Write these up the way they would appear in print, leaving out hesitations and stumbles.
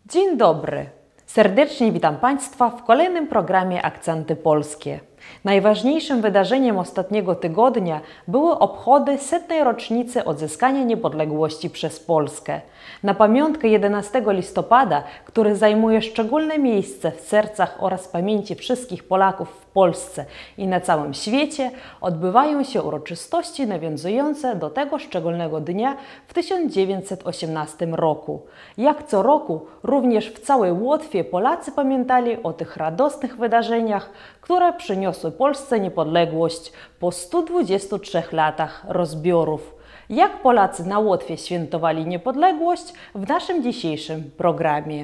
Dzień dobry. Serdecznie witam Państwa w kolejnym programie Akcenty Polskie. Najważniejszym wydarzeniem ostatniego tygodnia były obchody 100. rocznicy odzyskania niepodległości przez Polskę. Na pamiątkę 11 listopada, który zajmuje szczególne miejsce w sercach oraz pamięci wszystkich Polaków w Polsce i na całym świecie, odbywają się uroczystości nawiązujące do tego szczególnego dnia w 1918 roku. Jak co roku, również w całej Łotwie Polacy pamiętali o tych radosnych wydarzeniach, które przyniosły Polsce niepodległość po 123 latach rozbiorów. Jak Polacy na Łotwie świętowali niepodległość w naszym dzisiejszym programie.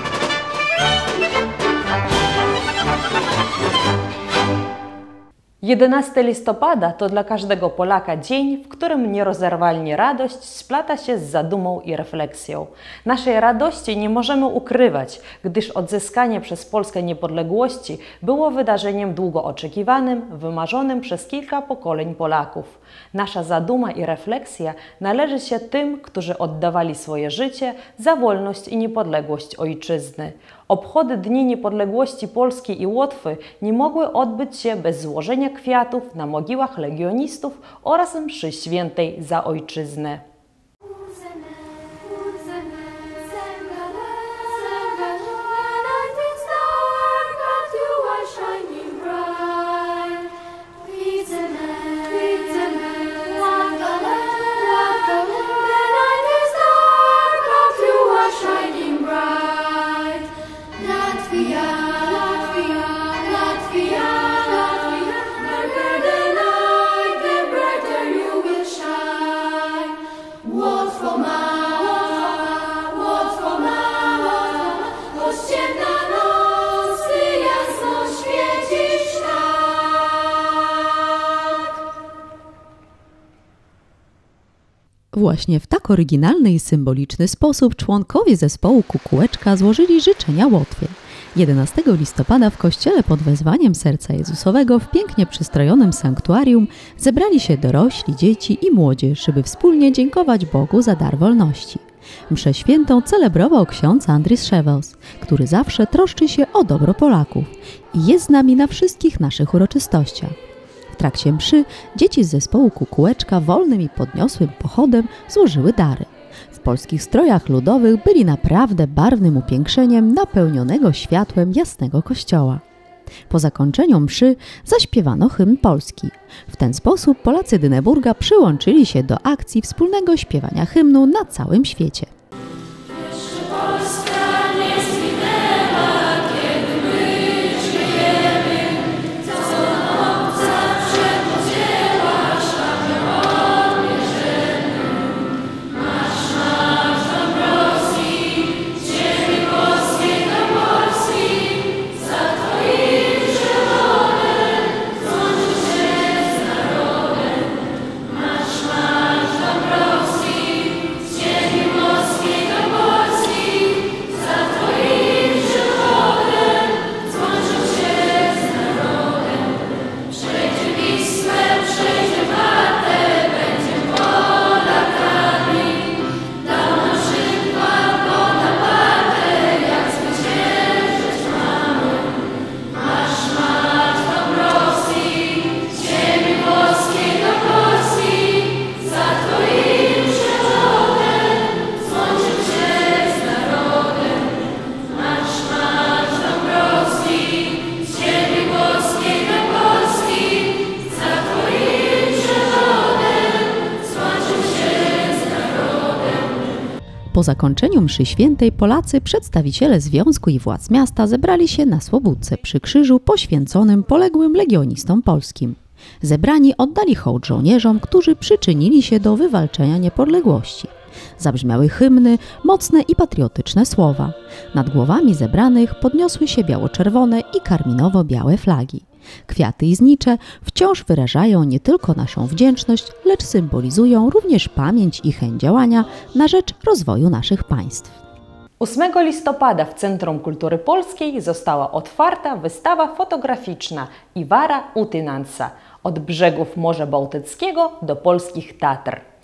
Jedenasty listopada to dla każdego Polaka dzień, w którym nierozerwalnie radość splata się z zadumą i refleksją. Naszej radości nie możemy ukrywać, gdyż odzyskanie przez Polskę niepodległości było wydarzeniem długo oczekiwanym, wymarzonym przez kilka pokoleń Polaków. Nasza zaduma i refleksja należy się tym, którzy oddawali swoje życie za wolność i niepodległość ojczyzny. Obchody Dni Niepodległości Polski i Łotwy nie mogły odbyć się bez złożenia kwiatów na mogiłach legionistów oraz mszy świętej za ojczyznę. Właśnie w tak oryginalny i symboliczny sposób członkowie zespołu Kukułeczka złożyli życzenia Łotwie. 11 listopada w kościele pod wezwaniem Serca Jezusowego w pięknie przystrojonym sanktuarium zebrali się dorośli, dzieci i młodzież, żeby wspólnie dziękować Bogu za dar wolności. Mszę świętą celebrował ksiądz Andris Szewels, który zawsze troszczy się o dobro Polaków i jest z nami na wszystkich naszych uroczystościach. W trakcie mszy dzieci z zespołu Kukułeczka wolnym i podniosłym pochodem złożyły dary. W polskich strojach ludowych byli naprawdę barwnym upiększeniem napełnionego światłem jasnego kościoła. Po zakończeniu mszy zaśpiewano hymn polski. W ten sposób Polacy Dyneburga przyłączyli się do akcji wspólnego śpiewania hymnu na całym świecie. Po zakończeniu mszy świętej Polacy, przedstawiciele związku i władz miasta zebrali się na Słobódce przy krzyżu poświęconym poległym legionistom polskim. Zebrani oddali hołd żołnierzom, którzy przyczynili się do wywalczenia niepodległości. Zabrzmiały hymny, mocne i patriotyczne słowa. Nad głowami zebranych podniosły się biało-czerwone i karminowo-białe flagi. Kwiaty i znicze wciąż wyrażają nie tylko naszą wdzięczność, lecz symbolizują również pamięć i chęć działania na rzecz rozwoju naszych państw. 8 listopada w Centrum Kultury Polskiej została otwarta wystawa fotograficzna Iwara Utinansa – od brzegów Morza Bałtyckiego do polskich Tatr.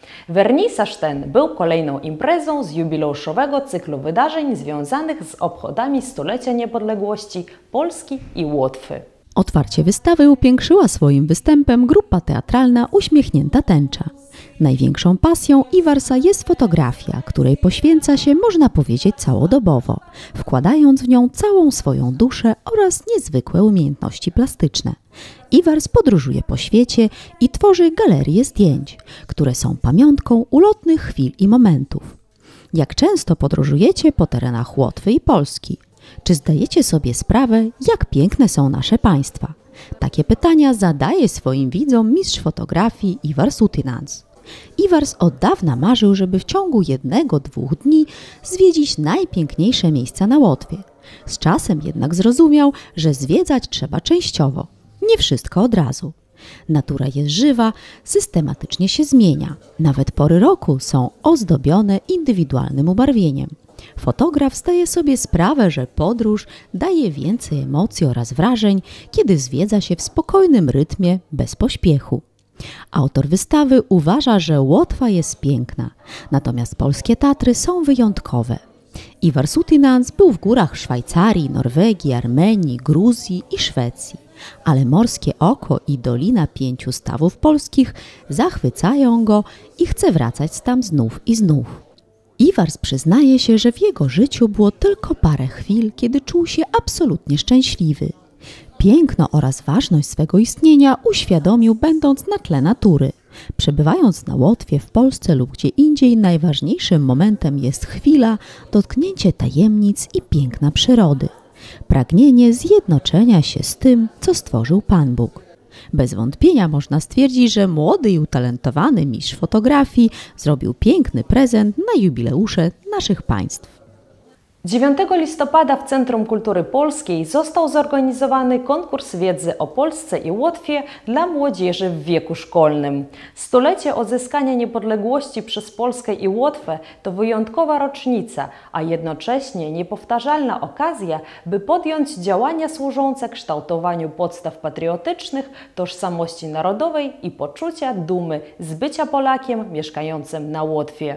Wernisaż ten był kolejną imprezą z jubileuszowego cyklu wydarzeń związanych z obchodami stulecia niepodległości Polski i Łotwy. Otwarcie wystawy upiększyła swoim występem grupa teatralna Uśmiechnięta Tęcza. Największą pasją Iwarsa jest fotografia, której poświęca się, można powiedzieć, całodobowo, wkładając w nią całą swoją duszę oraz niezwykłe umiejętności plastyczne. Iwars podróżuje po świecie i tworzy galerie zdjęć, które są pamiątką ulotnych chwil i momentów. Jak często podróżujecie po terenach Łotwy i Polski? Czy zdajecie sobie sprawę, jak piękne są nasze państwa? Takie pytania zadaje swoim widzom mistrz fotografii Ivars Utinans. Ivars od dawna marzył, żeby w ciągu 1-2 dni zwiedzić najpiękniejsze miejsca na Łotwie. Z czasem jednak zrozumiał, że zwiedzać trzeba częściowo, nie wszystko od razu. Natura jest żywa, systematycznie się zmienia. Nawet pory roku są ozdobione indywidualnym ubarwieniem. Fotograf zdaje sobie sprawę, że podróż daje więcej emocji oraz wrażeń, kiedy zwiedza się w spokojnym rytmie, bez pośpiechu. Autor wystawy uważa, że Łotwa jest piękna, natomiast polskie Tatry są wyjątkowe. Ivars Utinans był w górach Szwajcarii, Norwegii, Armenii, Gruzji i Szwecji, ale morskie oko i Dolina 5 Stawów Polskich zachwycają go i chce wracać tam znów i znów. Ivars przyznaje się, że w jego życiu było tylko parę chwil, kiedy czuł się absolutnie szczęśliwy. Piękno oraz ważność swego istnienia uświadomił, będąc na tle natury. Przebywając na Łotwie, w Polsce lub gdzie indziej, najważniejszym momentem jest chwila, dotknięcie tajemnic i piękna przyrody. Pragnienie zjednoczenia się z tym, co stworzył Pan Bóg. Bez wątpienia można stwierdzić, że młody i utalentowany mistrz fotografii zrobił piękny prezent na jubileusze naszych państw. 9 listopada w Centrum Kultury Polskiej został zorganizowany konkurs wiedzy o Polsce i Łotwie dla młodzieży w wieku szkolnym. Stulecie odzyskania niepodległości przez Polskę i Łotwę to wyjątkowa rocznica, a jednocześnie niepowtarzalna okazja, by podjąć działania służące kształtowaniu podstaw patriotycznych, tożsamości narodowej i poczucia dumy z bycia Polakiem mieszkającym na Łotwie.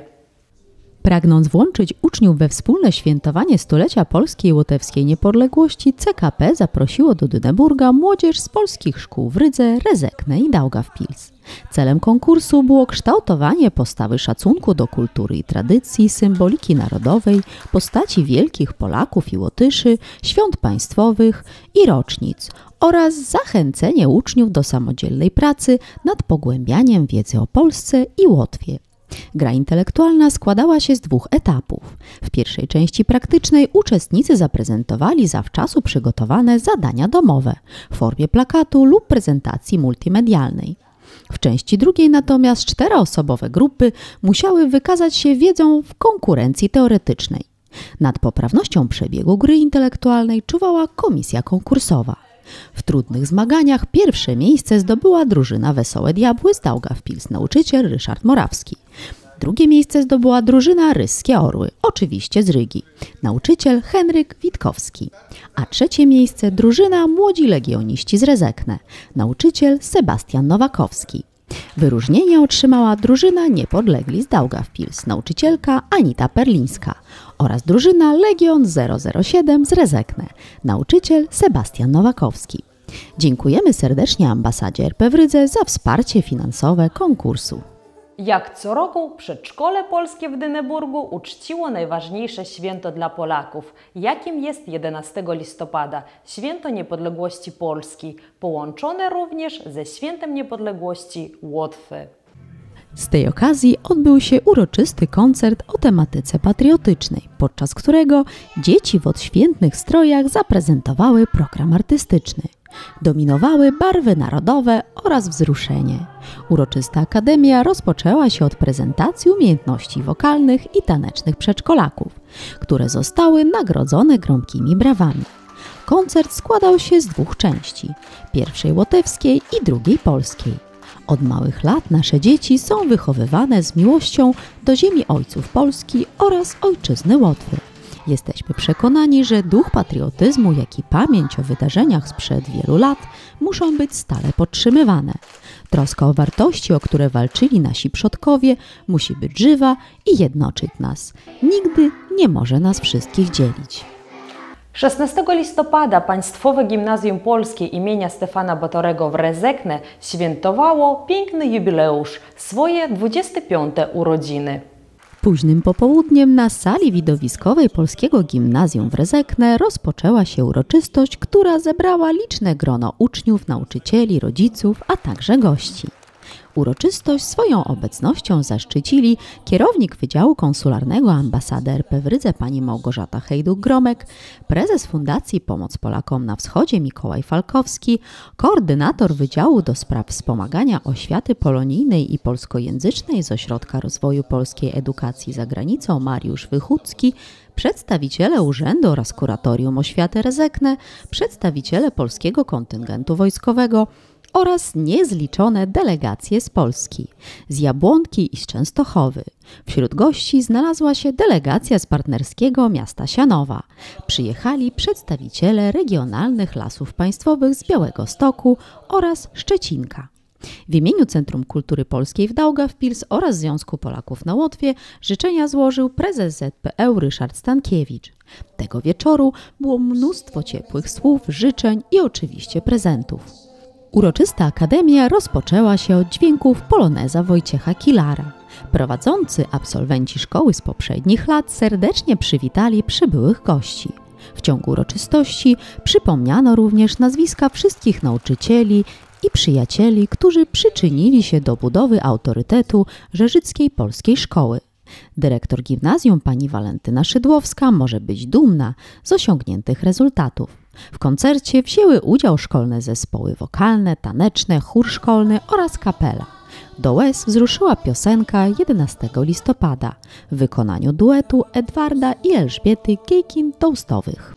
Pragnąc włączyć uczniów we wspólne świętowanie stulecia polskiej i łotewskiej niepodległości, CKP zaprosiło do Dyneburga młodzież z polskich szkół w Rydze, Rezekne i Daugavpils. Celem konkursu było kształtowanie postawy szacunku do kultury i tradycji, symboliki narodowej, postaci wielkich Polaków i Łotyszy, świąt państwowych i rocznic oraz zachęcenie uczniów do samodzielnej pracy nad pogłębianiem wiedzy o Polsce i Łotwie. Gra intelektualna składała się z 2 etapów. W pierwszej części praktycznej uczestnicy zaprezentowali zawczasu przygotowane zadania domowe w formie plakatu lub prezentacji multimedialnej. W części drugiej natomiast 4-osobowe grupy musiały wykazać się wiedzą w konkurencji teoretycznej. Nad poprawnością przebiegu gry intelektualnej czuwała komisja konkursowa. W trudnych zmaganiach pierwsze miejsce zdobyła drużyna Wesołe Diabły z Daugavpils, nauczyciel Ryszard Morawski. Drugie miejsce zdobyła drużyna Ryskie Orły, oczywiście z Rygi, nauczyciel Henryk Witkowski. A trzecie miejsce drużyna Młodzi Legioniści z Rezekne, nauczyciel Sebastian Nowakowski. Wyróżnienie otrzymała drużyna Niepodlegli z Daugavpils, nauczycielka Anita Perlińska oraz drużyna Legion 007 z Rezekne, nauczyciel Sebastian Nowakowski. Dziękujemy serdecznie ambasadzie RP w Rydze za wsparcie finansowe konkursu. Jak co roku Przedszkole Polskie w Dyneburgu uczciło najważniejsze święto dla Polaków, jakim jest 11 listopada, Święto Niepodległości Polski, połączone również ze Świętem Niepodległości Łotwy. Z tej okazji odbył się uroczysty koncert o tematyce patriotycznej, podczas którego dzieci w odświętnych strojach zaprezentowały program artystyczny. Dominowały barwy narodowe oraz wzruszenie. Uroczysta akademia rozpoczęła się od prezentacji umiejętności wokalnych i tanecznych przedszkolaków, które zostały nagrodzone gromkimi brawami. Koncert składał się z 2 części, pierwszej łotewskiej i drugiej polskiej. Od małych lat nasze dzieci są wychowywane z miłością do ziemi ojców Polski oraz ojczyzny Łotwy. Jesteśmy przekonani, że duch patriotyzmu, jak i pamięć o wydarzeniach sprzed wielu lat muszą być stale podtrzymywane. Troska o wartości, o które walczyli nasi przodkowie, musi być żywa i jednoczyć nas. Nigdy nie może nas wszystkich dzielić. 16 listopada Państwowe Gimnazjum Polskie imienia Stefana Batorego w Rezekne świętowało piękny jubileusz, swoje 25. urodziny. Późnym popołudniem na sali widowiskowej Polskiego Gimnazjum w Rezekne rozpoczęła się uroczystość, która zebrała liczne grono uczniów, nauczycieli, rodziców, a także gości. Uroczystość swoją obecnością zaszczycili kierownik Wydziału Konsularnego Ambasady RP w Rydze pani Małgorzata Hejduk-Gromek, prezes Fundacji Pomoc Polakom na Wschodzie Mikołaj Falkowski, koordynator Wydziału do Spraw Wspomagania Oświaty Polonijnej i Polskojęzycznej z Ośrodka Rozwoju Polskiej Edukacji za Granicą Mariusz Wychucki, przedstawiciele Urzędu oraz Kuratorium Oświaty Rezekne, przedstawiciele Polskiego Kontyngentu Wojskowego oraz niezliczone delegacje z Polski, z Jabłonki i z Częstochowy. Wśród gości znalazła się delegacja z partnerskiego miasta Sianowa. Przyjechali przedstawiciele regionalnych lasów państwowych z Białegostoku oraz Szczecinka. W imieniu Centrum Kultury Polskiej w Daugavpils oraz Związku Polaków na Łotwie życzenia złożył prezes ZPŁ Ryszard Stankiewicz. Tego wieczoru było mnóstwo ciepłych słów, życzeń i oczywiście prezentów. Uroczysta akademia rozpoczęła się od dźwięków poloneza Wojciecha Kilara. Prowadzący absolwenci szkoły z poprzednich lat serdecznie przywitali przybyłych gości. W ciągu uroczystości przypomniano również nazwiska wszystkich nauczycieli i przyjacieli, którzy przyczynili się do budowy autorytetu Rzeżyckiej Polskiej Szkoły. Dyrektor gimnazjum pani Walentyna Szydłowska może być dumna z osiągniętych rezultatów. W koncercie wzięły udział szkolne zespoły wokalne, taneczne, chór szkolny oraz kapela. Do łez wzruszyła piosenka 11 listopada w wykonaniu duetu Edwarda i Elżbiety Gejkin-Toastowych.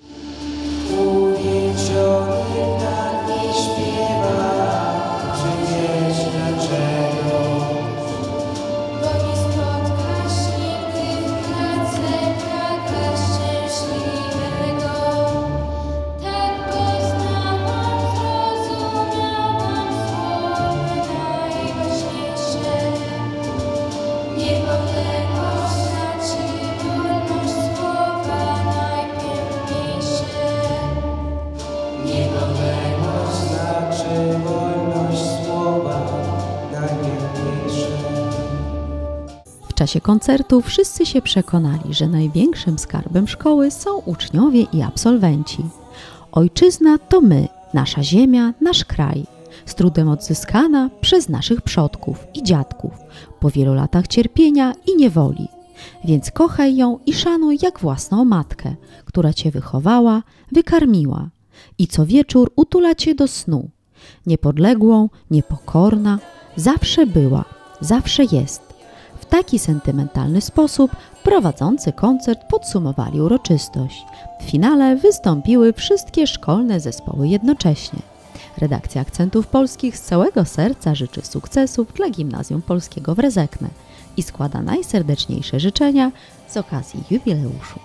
W czasie koncertu wszyscy się przekonali, że największym skarbem szkoły są uczniowie i absolwenci. Ojczyzna to my, nasza ziemia, nasz kraj, z trudem odzyskana przez naszych przodków i dziadków, po wielu latach cierpienia i niewoli. Więc kochaj ją i szanuj jak własną matkę, która cię wychowała, wykarmiła i co wieczór utula cię do snu. Niepodległą, niepokorna, zawsze była, zawsze jest. W taki sentymentalny sposób prowadzący koncert podsumowali uroczystość. W finale wystąpiły wszystkie szkolne zespoły jednocześnie. Redakcja Akcentów Polskich z całego serca życzy sukcesów dla Gimnazjum Polskiego w Rezekne i składa najserdeczniejsze życzenia z okazji jubileuszu.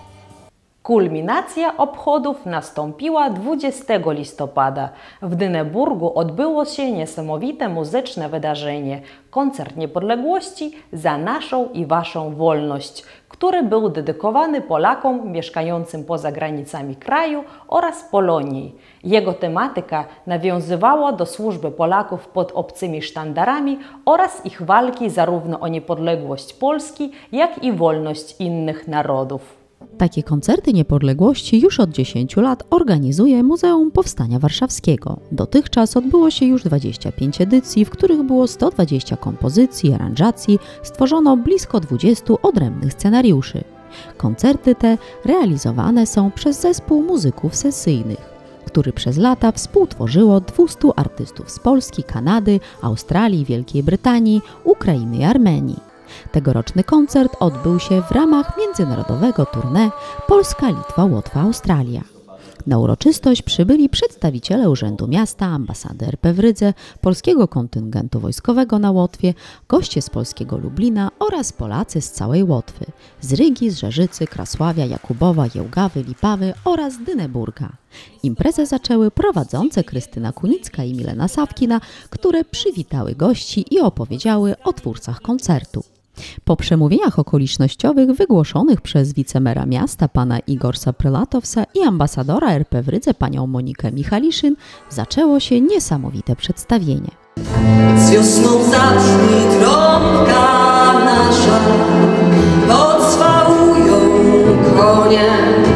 Kulminacja obchodów nastąpiła 20 listopada. W Dyneburgu odbyło się niesamowite muzyczne wydarzenie – Koncert Niepodległości za naszą i waszą wolność, który był dedykowany Polakom mieszkającym poza granicami kraju oraz Polonii. Jego tematyka nawiązywała do służby Polaków pod obcymi sztandarami oraz ich walki zarówno o niepodległość Polski, jak i wolność innych narodów. Takie koncerty niepodległości już od 10 lat organizuje Muzeum Powstania Warszawskiego. Dotychczas odbyło się już 25 edycji, w których było 120 kompozycji, aranżacji, stworzono blisko 20 odrębnych scenariuszy. Koncerty te realizowane są przez zespół muzyków sesyjnych, który przez lata współtworzyło 200 artystów z Polski, Kanady, Australii, Wielkiej Brytanii, Ukrainy i Armenii. Tegoroczny koncert odbył się w ramach międzynarodowego tournée Polska, Litwa, Łotwa, Australia. Na uroczystość przybyli przedstawiciele Urzędu Miasta, ambasady RP w Rydze, polskiego kontyngentu wojskowego na Łotwie, goście z polskiego Lublina oraz Polacy z całej Łotwy, z Rygi, z Żerzycy, Krasławia, Jakubowa, Jełgawy, Lipawy oraz Dyneburga. Imprezę zaczęły prowadzące Krystyna Kunicka i Milena Sawkina, które przywitały gości i opowiedziały o twórcach koncertu. Po przemówieniach okolicznościowych wygłoszonych przez wicemera miasta pana Igorza Prylatowsa i ambasadora RP w Rydze panią Monikę Michaliszyn zaczęło się niesamowite przedstawienie. Z wiosną zabrzmi trąbka nasza, podswałują konie.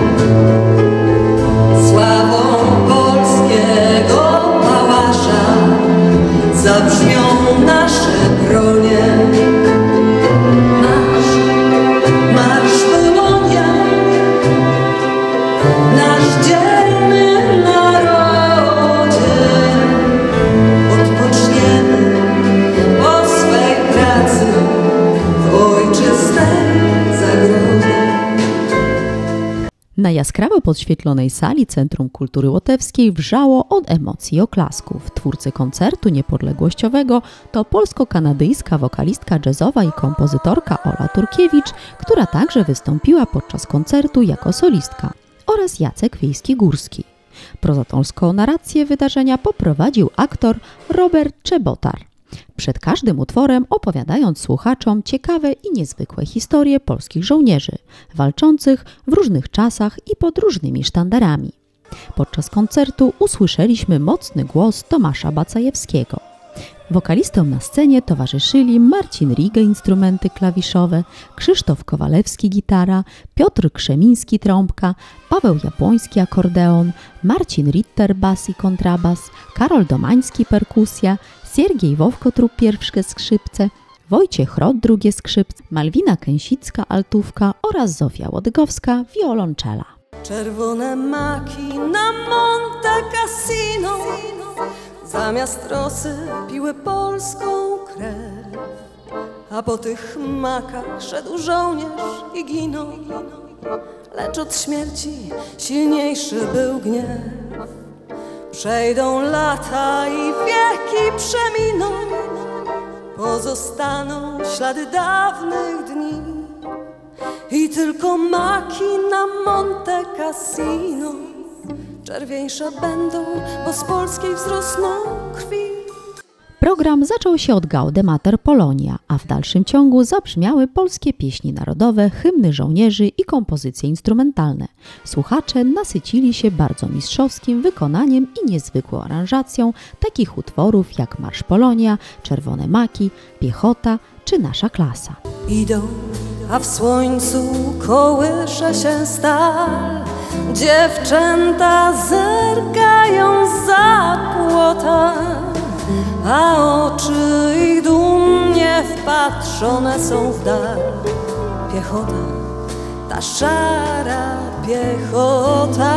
Sławą polskiego pałasza zabrzmią nasze bronie. Marsz Polonia, nasz dzielny narodzie. Odpoczniemy po swej pracy w ojczystej zagrodzie. Na jaskrawo podświetlonej sali Centrum Kultury Łotewskiej wrzało od emocji i oklasków. Twórcy koncertu niepodległościowego to polsko-kanadyjska wokalistka jazzowa i kompozytorka Ola Turkiewicz, która także wystąpiła podczas koncertu jako solistka, oraz Jacek Wiejski-Górski. Prozatorską narrację wydarzenia poprowadził aktor Robert Czebotar. Przed każdym utworem opowiadając słuchaczom ciekawe i niezwykłe historie polskich żołnierzy, walczących w różnych czasach i pod różnymi sztandarami. Podczas koncertu usłyszeliśmy mocny głos Tomasza Bacajewskiego. Wokalistom na scenie towarzyszyli Marcin Rigę instrumenty klawiszowe, Krzysztof Kowalewski gitara, Piotr Krzemiński trąbka, Paweł Jabłoński akordeon, Marcin Ritter bas i kontrabas, Karol Domański perkusja, Siergiej Wowkotrup pierwsze skrzypce, Wojciech Rot drugie skrzypce, Malwina Kęsicka altówka oraz Zofia Łodygowska wiolonczela. Czerwone maki na Monte Cassino zamiast rosy piły polską krew, a po tych makach szedł żołnierz i ginął, lecz od śmierci silniejszy był gniew. Przejdą lata i wieki przeminą, pozostaną ślady dawnych dni i tylko maki na Monte Cassino czerwieńsze będą, bo z polskiej wzrosną krwi. Program zaczął się od Gaude Polonia, a w dalszym ciągu zabrzmiały polskie pieśni narodowe, hymny żołnierzy i kompozycje instrumentalne. Słuchacze nasycili się bardzo mistrzowskim wykonaniem i niezwykłą aranżacją takich utworów jak Marsz Polonia, Czerwone Maki, Piechota czy Nasza Klasa. Idą, a w słońcu kołysze się stal, dziewczęta zerkają za płota, a oczy ich dumnie wpatrzone są w dal. Piechota, ta szara piechota,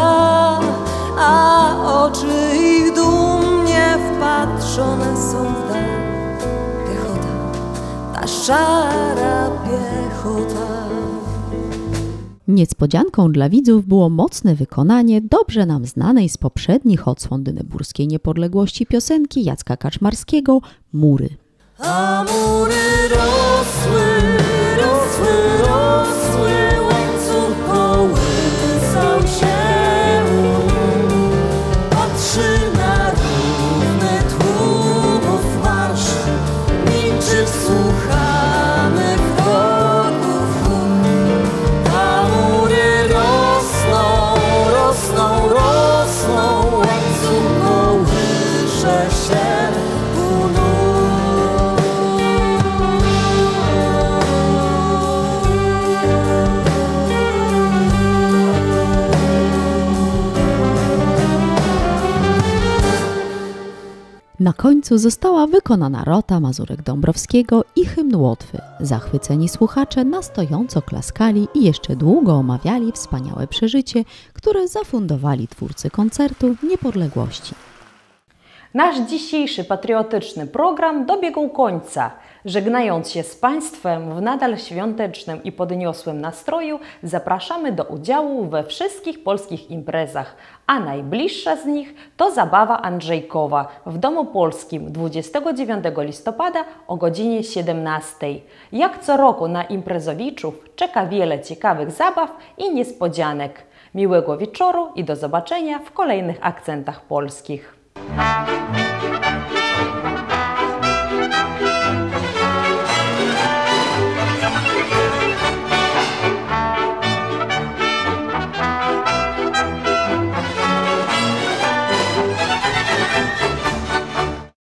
a oczy ich dumnie wpatrzone są w dal. Piechota, ta szara piechota. Niespodzianką dla widzów było mocne wykonanie dobrze nam znanej z poprzednich odsłon dyneburskiej niepodległości piosenki Jacka Kaczmarskiego Mury. A mury rosły, rosły, rosły, łańcuch kołysał się. Patrzy na równy tłumów marsz, milczy wsłuchany w wrogów chór. A mury rosną, rosną, rosną, łańcuch kołysze się. Na końcu została wykonana rota Mazurek Dąbrowskiego i hymn Łotwy. Zachwyceni słuchacze na stojąco klaskali i jeszcze długo omawiali wspaniałe przeżycie, które zafundowali twórcy koncertu Niepodległości. Nasz dzisiejszy patriotyczny program dobiegł końca. Żegnając się z Państwem w nadal świątecznym i podniosłym nastroju, zapraszamy do udziału we wszystkich polskich imprezach, a najbliższa z nich to zabawa Andrzejkowa w Domu Polskim 29 listopada o godzinie 17. Jak co roku na imprezowiczów czeka wiele ciekawych zabaw i niespodzianek. Miłego wieczoru i do zobaczenia w kolejnych akcentach polskich.